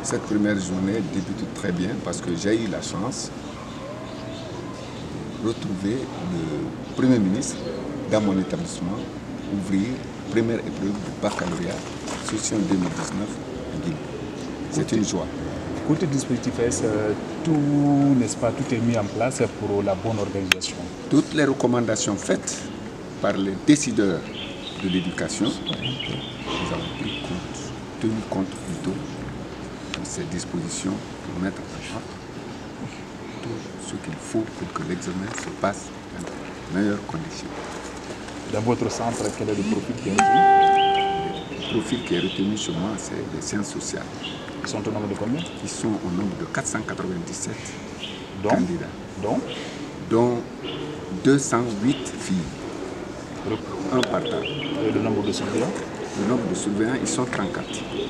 Cette première journée débute très bien parce que j'ai eu la chance de retrouver le Premier ministre dans mon établissement, ouvrir première épreuve du baccalauréat session 2019 en Guinée. C'est une joie. Côté dispositif S, tout, n'est-ce pas, tout est mis en place pour la bonne organisation. Toutes les recommandations faites par les décideurs de l'éducation, nous avons tenu compte plutôt de ces dispositions pour mettre en place tout ce qu'il faut pour que l'examen se passe dans de meilleures conditions. Dans votre centre, quel est le profil qui est retenu? Le profil qui est retenu chez moi, c'est les sciences sociales. Ils sont au nombre de combien? Ils sont au nombre de 497 candidats, dont 208 filles, un par table. Et le nombre de surveillants? Le nombre de surveillants, ils sont 34.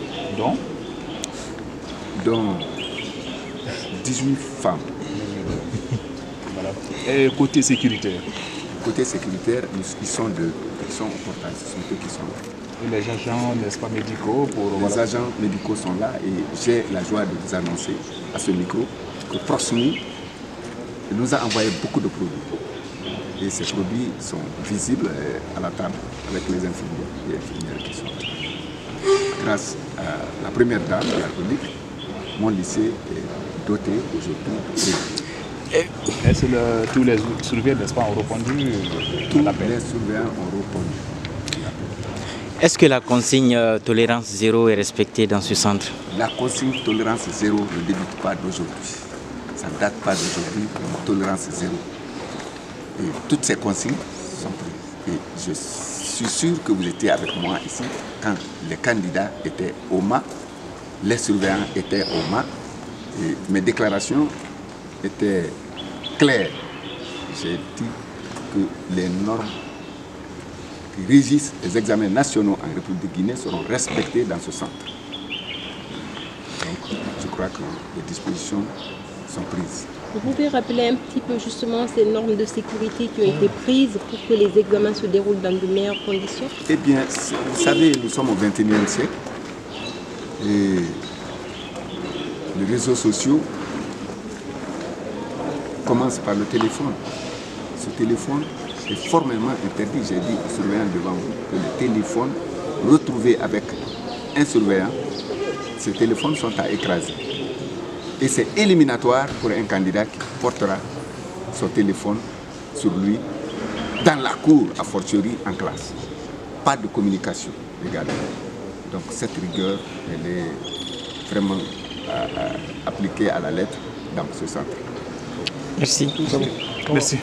Dont 18 femmes. Voilà. Et côté sécuritaire? Côté sécuritaire, ils sont deux. Ils sont au portail, ce sont eux qui sont là. Et les agents, n'est-ce pas, médicaux Les agents médicaux sont là et j'ai la joie de vous annoncer à ce micro que Proximi nous a envoyé beaucoup de produits. Et ces produits sont visibles à la table avec les infirmiers et infirmières qui sont là. Grâce à la première dame de la République, mon lycée est doté aujourd'hui de produits. Est-ce que tous les surveillants, n'est-ce pas, ont répondu? Tous les surveillants ont répondu. Est-ce que la consigne tolérance zéro est respectée dans ce centre? La consigne tolérance zéro ne débute pas d'aujourd'hui. Ça ne date pas d'aujourd'hui, tolérance zéro. Et toutes ces consignes sont prises. Et je suis sûr que vous étiez avec moi ici quand les candidats étaient au MA, les surveillants étaient au MA. Et mes déclarations étaient claires. J'ai dit que les normes qui régissent les examens nationaux en République de Guinée seront respectés dans ce centre. Donc, je crois que les dispositions sont prises. Vous pouvez rappeler un petit peu justement ces normes de sécurité qui ont été prises pour que les examens se déroulent dans de meilleures conditions? Eh bien, vous savez, nous sommes au XXIe siècle et les réseaux sociaux commencent par le téléphone. Ce téléphone est formellement interdit. J'ai dit aux surveillants devant vous que les téléphones retrouvés avec un surveillant, ces téléphones sont à écraser. Et c'est éliminatoire pour un candidat qui portera son téléphone sur lui dans la cour, a fortiori en classe. Pas de communication également. Donc cette rigueur, elle est vraiment appliquée à la lettre dans ce centre. Merci. Merci.